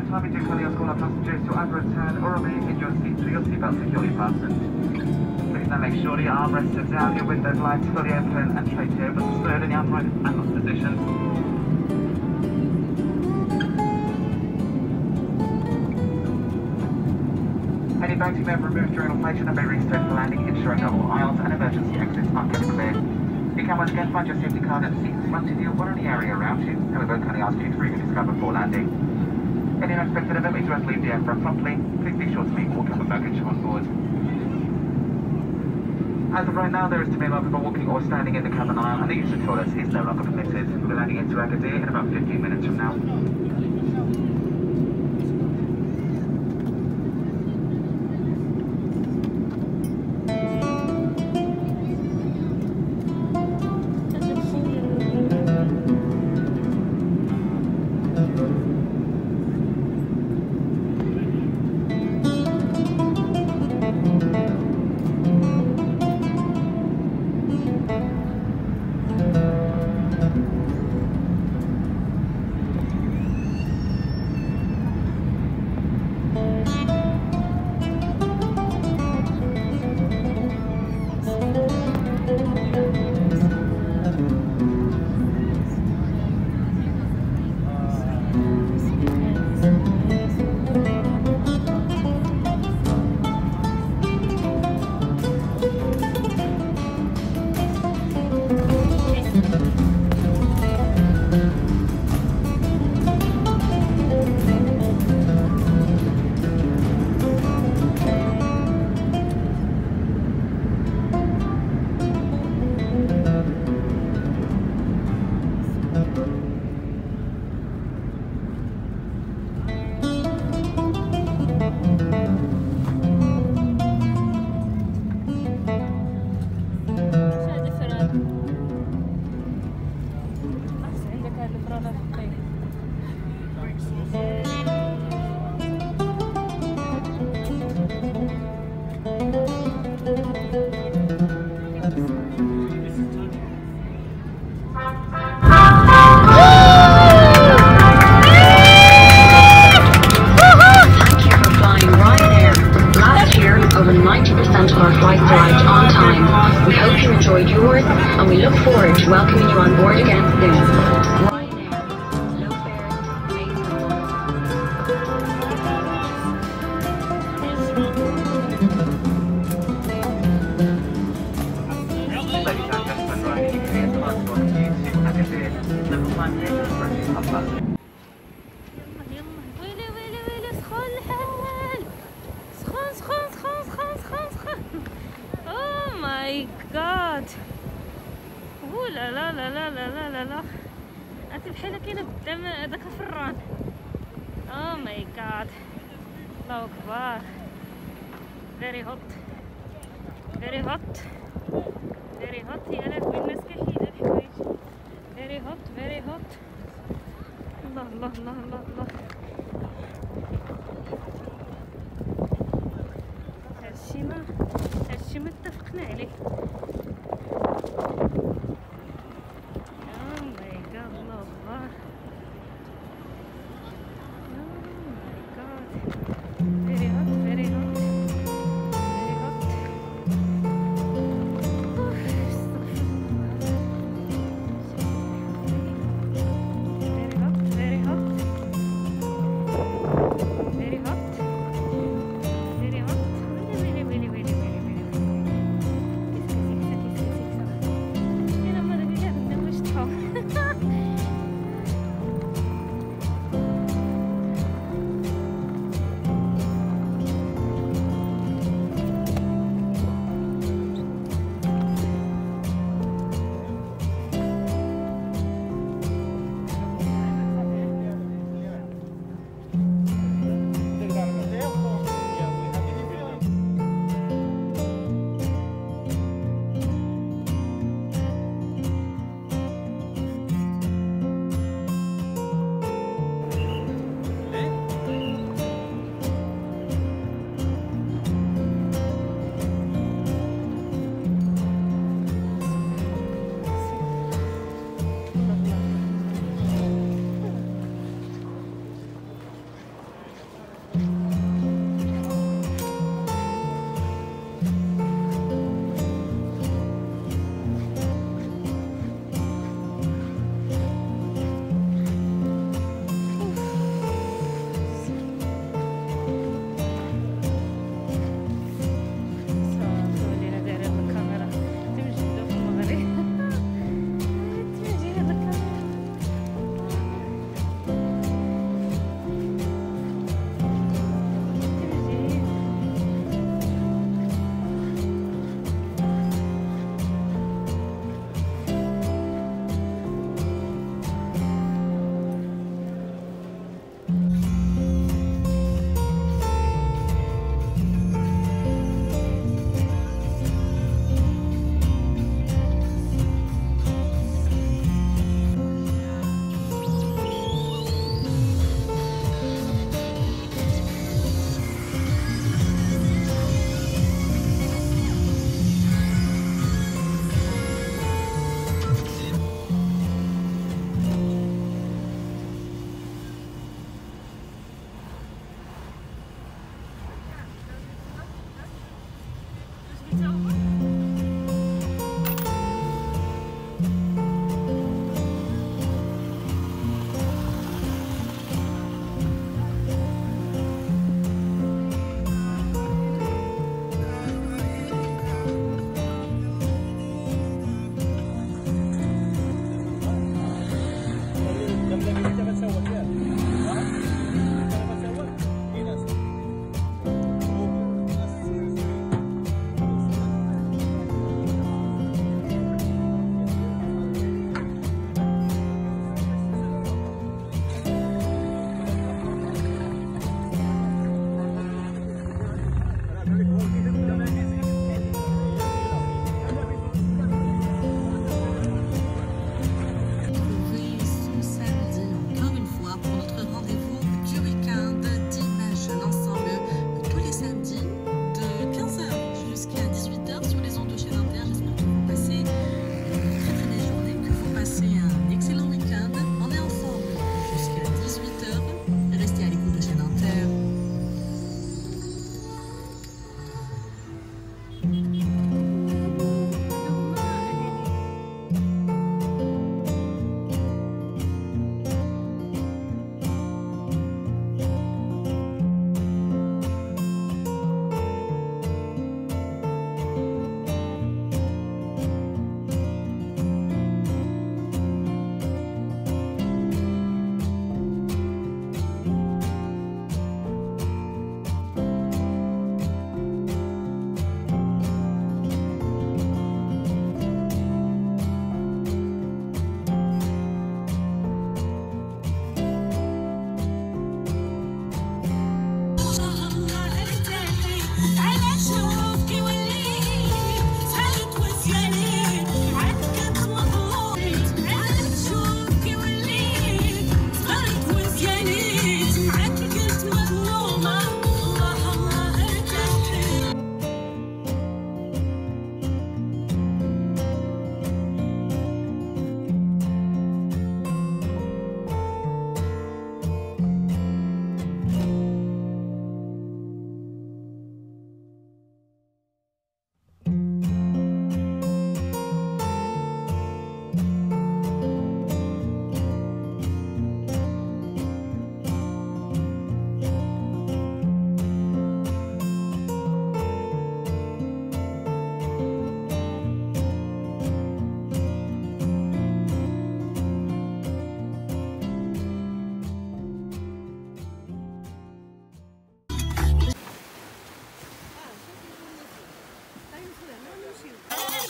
time we do kindly ask all our passengers to either return or remain in your seats with your seatbelt securely fastened. Please now make sure your armrests are down, your window lights fully open and tray tables are stowed in the upright and locked position. Any bags you may have removed during operation have been restowed for landing, ensuring that all aisles and emergency exits are kept clear. You can once again find your safety card at the seats in front of you or in the area around you, and we will kindly ask you to remove this card before landing. In the unexpected event we do have to leave the aircraft promptly, please be sure to leave all cabin baggage on board. As of right now, there is to be no people walking or standing in the cabin aisle, and the use of toilets is no longer permitted. We'll be landing into Agadir in about 15 minutes from now. بحال كاينه قدام داك الفران. او ماي جاد، الله اكبر. فيري هوت فيري هوت فيري هوت. يا لهوي الناس كيحيدوا الحوايج. فيري هوت فيري هوت. الله الله الله الله الله. هادشي ما اتفقنا عليه.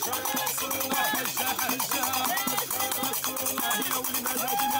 رسول الله حجة حجة رسول الله يا ولي